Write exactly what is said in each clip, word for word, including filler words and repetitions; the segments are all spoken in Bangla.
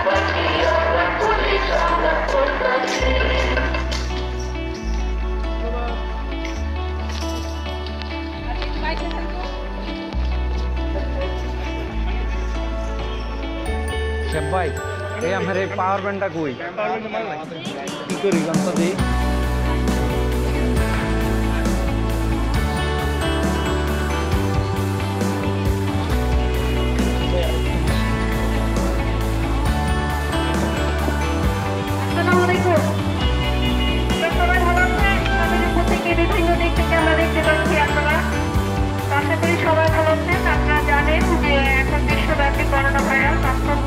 ভাই এই আমার এই পাওয়ার ব্যান্ডটা কই কি করি গামছা দিই বিভিন্ন দিক থেকে আমরা দেখতে পাচ্ছি আপনারা আশা করি সবাই ভালো আছেন। আপনারা জানেন যে এখন বিশ্বব্যাপী করোনা ভাইরাস আক্রান্ত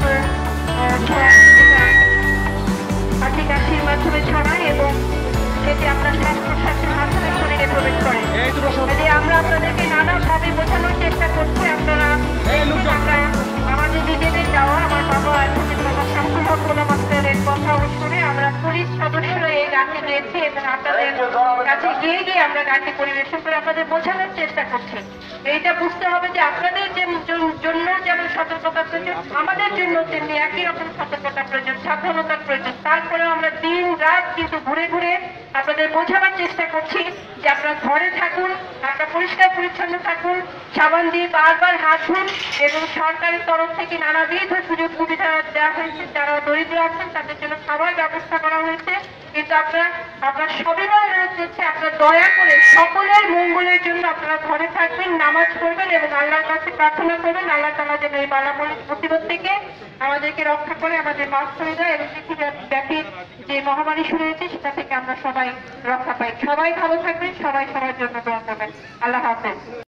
হাঁচি কাশির মাধ্যমে ছড়ায় এবং সেটি আপনার শ্বাস প্রশ্বাসের মাধ্যমে শরীরে প্রবেশ করে। আমরা আপনাদেরকে নানাভাবে বোঝানোর চেষ্টা করছি। আপনারা আমরা আমাদের নিজেদের যাওয়া আমার বাবা অ্যাডভোকেট বাবা শামসুল হক মাস্টারের কথা শুনে আমরা পুলিশ সদস্যরা এই গানটি গেয়েছি এবং আপনাদের কাছে গিয়ে গিয়ে আমরা গানটি পরিবেশন করে আপনাদের বোঝানোর চেষ্টা করছি। এইটা বুঝতে হবে যে আপনাদের জন্য যেমন সতর্কতা প্রয়োজন, আমাদের জন্য তেমনি একই রকম সতর্কতা প্রয়োজন, সাবধানতার প্রয়োজন। তারপরেও আমরা দিন রাত কিন্তু ঘুরে ঘুরে আপনাদের বোঝানোর চেষ্টা করছি যে আপনারা ঘরে থাকুন, আপনারা পরিষ্কার পরিচ্ছন্ন থাকুন, সাবান দিয়ে বারবার হাত ধুন এবং সরকারের তরফ থেকে নানাবিধ সুযোগ সুবিধা দেওয়া হয়েছে। যারা দরিদ্র আছেন তাদের জন্য খাবার ব্যবস্থা করা হয়েছে। কিন্তু আপনারা আপনার সবিনয় অনুরোধ করছে আপনারা দয়া করে সকলের মঙ্গলের জন্য আপনারা ঘরে থাকবেন, নামাজ পড়বেন এবং আল্লাহর কাছে প্রার্থনা করবেন আল্লাহ তাআলা যেন এই বালাময় মুসিবত থেকে আমাদেরকে রক্ষা করে, আমাদের মাফ করে দেয় এবং পৃথিবীব্যাপী যে মহামারী শুরু হয়েছে সেটা থেকে আমরা সবাই রক্ষা পাই। সবাই ভালো থাকবেন, সবাই সবার জন্য দোয়া করবেন। আল্লাহ হাফেজ।